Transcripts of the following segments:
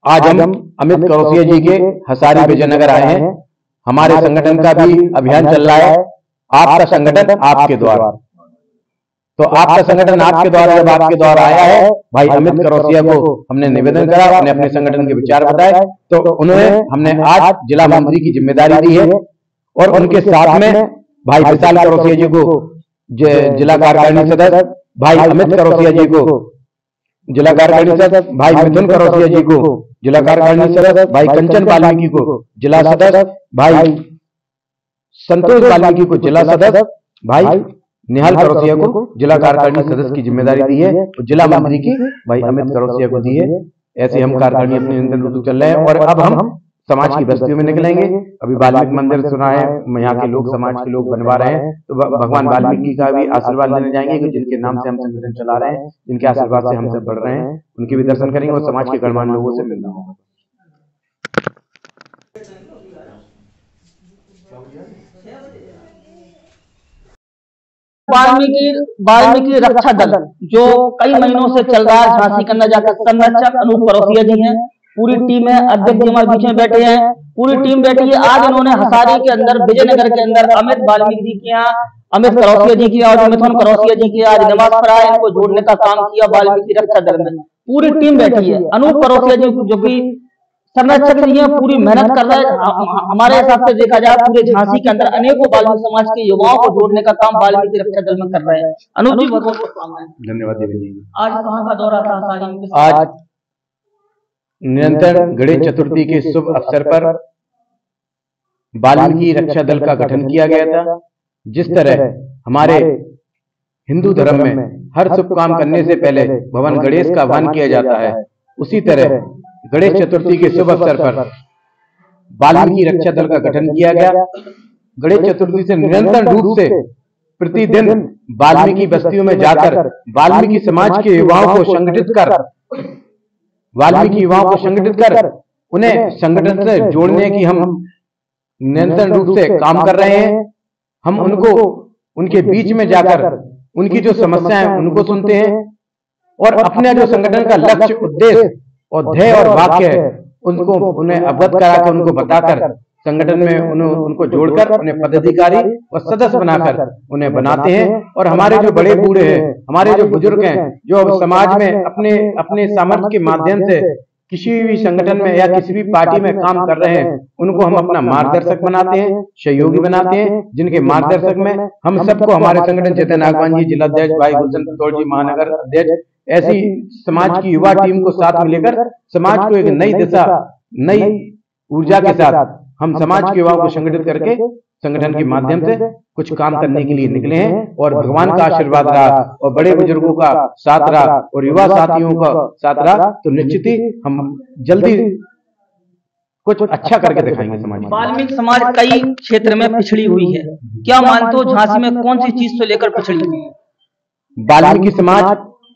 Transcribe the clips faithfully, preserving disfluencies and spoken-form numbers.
आज हम अमित करौसिया जी के हसारी विजयनगर आए हैं। हमारे संगठन का भी अभियान चल रहा है, आपका संगठन आपके द्वार। तो आपका संगठन आपके द्वार जब आपके द्वार आया है, भाई अमित करौसिया को हमने निवेदन करा, उन्हें अपने संगठन के विचार बताए, तो उन्होंने हमने आज जिला मंत्री की जिम्मेदारी दी है और उनके साथ में भाई विशाल करौसिया जी को जिला कार्यकारिणी सदस्य, भाई अमित करौसिया जी को जिला कार्यकारिणी सदस्य, भाई मिथुन करौसिया जी को जिला कार्यकारिणी सदस्य, भाई कंचन वाल्मीकि को जिला सदस्य, भाई संतोष वाल्मीकि को जिला सदस्य, भाई निहाल करौसिया को जिला कार्यकारिणी सदस्य की जिम्मेदारी दी है और जिला मंत्री की भाई अमित करौसिया को दी है। ऐसे हम कार्यकारिणी अपने निरंतर चल रहे हैं और अब हम समाज की बस्तियों में निकलेंगे। अभी वाल्मीकि मंदिर सुना है, यहाँ के लोग समाज के लोग बनवा रहे हैं, तो भगवान वाल्मीकि का भी आशीर्वाद लेने जाएंगे कि जिनके नाम से हम संगठन चला रहे हैं, जिनके आशीर्वाद से हम सब बढ़ रहे हैं, उनके भी दर्शन करेंगे और समाज के गणमान्य लोगों से मिलना होगा। वाल्मीकि वाल्मीकि रक्षा दल जो कई महीनों से चल रहा है, झांसी के अंदर जाकर संरक्षक अनूप करौसिया जी हैं, पूरी टीम है, अध्यक्ष जी हमारे बीच में बैठे हैं, पूरी टीम बैठी है। आज इन्होंने हसारी के अंदर विजयनगर के अंदर अमित वाल्मीकि जी के यहाँ अमित करौसिया जी की और मिथुन करौसिया जी की आज नमाज पढ़ाए, इनको जोड़ने का काम किया वाल्मीकि रक्षा दल में। पूरी टीम बैठी है। अनूप करौसिया जी जो की संरक्षक जी पूरी मेहनत कर रहे हैं। हमारे हिसाब से देखा जाए पूरे झांसी के अंदर अनेकों वाल्मीकि समाज के युवाओं को जोड़ने का काम वाल्मीकि रक्षा दल में कर रहे हैं। अनूप जी बहुत बहुत धन्यवाद जी। आज कहाँ का दौरा था हसारी में? आज निरंतर गणेश चतुर्थी के शुभ अवसर पर वाल्मीकि रक्षा दल का गठन किया गया था। जिस तरह हमारे हिंदू धर्म में हर शुभ काम करने से पहले भगवान गणेश का आह्वान किया जाता है, उसी तरह गणेश चतुर्थी के शुभ अवसर पर वाल्मीकि रक्षा दल का गठन किया गया। गणेश चतुर्थी से निरंतर रूप से प्रतिदिन वाल्मीकि बस्तियों में जाकर वाल्मीकि समाज के युवाओं को संगठित कर वाल्मीकि युवाओं को संगठित कर उन्हें संगठन से जोड़ने की हम निरंतर रूप से काम कर रहे हैं। हम उनको उनके बीच में जाकर उनकी जो समस्याएं उनको सुनते हैं और अपने जो संगठन का लक्ष्य, उद्देश्य और ध्येय और वाक्य है उनको उन्हें अवगत कराकर उनको बताकर संगठन में उन, उनको जोड़कर उन्हें पदाधिकारी और सदस्य बनाकर उन्हें बनाते हैं। और हमारे जो बड़े बूढ़े हैं, हमारे जो बुजुर्ग हैं, जो समाज में अपने अपने सामर्थ्य के माध्यम से किसी भी संगठन में या किसी भी पार्टी में काम कर रहे हैं, उनको हम अपना मार्गदर्शक बनाते हैं, सहयोगी बनाते हैं, जिनके मार्गदर्शक में हम सबको हमारे संगठन चेतन नागवान जी जिला अध्यक्ष, भाई गुलशन पटौड़ जी महानगर अध्यक्ष, ऐसी समाज की युवा टीम को साथ में लेकर समाज को एक नई दिशा, नई ऊर्जा के साथ हम समाज के युवाओं को संगठित करके संगठन के माध्यम से कुछ काम करने के लिए निकले हैं। और भगवान का आशीर्वाद रहा और बड़े बुजुर्गों का साथ रहा और युवा साथियों का साथ रहा, तो निश्चित ही हम जल्दी कुछ अच्छा करके दिखाएंगे समाज। वाल्मीकि समाज कई क्षेत्र में पिछड़ी हुई है, क्या मानते हो झांसी में कौन सी चीज से लेकर पिछड़ी हुई है? वाल्मीकि समाज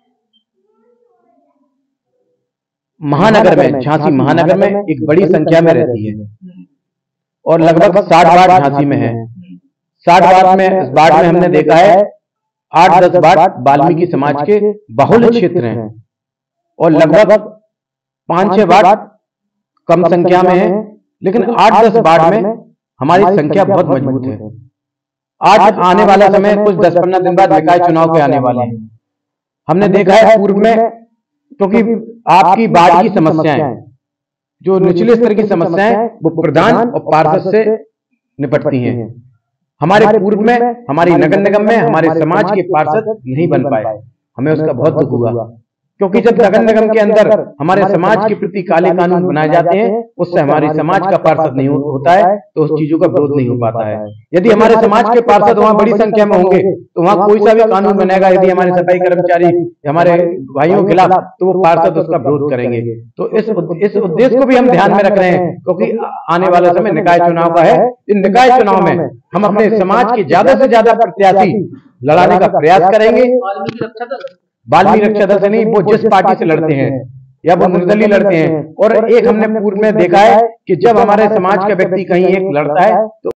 महानगर में, झांसी महानगर में एक बड़ी संख्या में रहती है और लगभग साठ वार्ड झांसी में है। साठ वार्ड में इस वार्ड में हमने देखा है आठ दस वार्ड वाल्मीकि समाज के बहुल क्षेत्र हैं और लगभग पांच छह वार्ड कम संख्या में है, लेकिन आठ दस वार्ड में हमारी संख्या बहुत मजबूत है। आज आने वाला समय कुछ दस पंद्रह दिन बाद निकाय चुनाव के आने वाले हैं। हमने देखा है पूर्व में, क्योंकि आपकी बाढ़ की समस्याएं, जो निचले स्तर की समस्याएं वो प्रधान और पार्षद से निपटती हैं। हमारे पूर्व में हमारी नगर निगम में हमारे समाज के पार्षद नहीं बन पाए, हमें उसका बहुत दुख हुआ, क्योंकि जब नगर निगम के अंदर हमारे समाज के प्रति काले कानून बनाए जाते हैं, उससे हमारे समाज का पार्षद नहीं होता है, तो उस चीजों का विरोध नहीं हो पाता है। यदि हमारे समाज के पार्षद वहाँ बड़ी संख्या में होंगे तो वहाँ कोई सा भी कानून बनेगा, यदि हमारे सफाई कर्मचारी हमारे भाइयों के खिलाफ, तो वो पार्षद उसका विरोध करेंगे। तो इस इस उद्देश्य को भी हम ध्यान में रख रहे हैं, क्योंकि आने वाला समय निकाय चुनाव का है। इन निकाय चुनाव में हम अपने समाज के ज्यादा से ज्यादा प्रत्याशी लड़ाने का प्रयास करेंगे। वाल्मीकि रक्षा दल से नहीं, वो जिस पार्टी से लड़ते हैं या वो निर्दलीय लड़ते हैं। और एक हमने पूर्व में देखा है कि जब हमारे समाज का व्यक्ति कहीं एक लड़ता है तो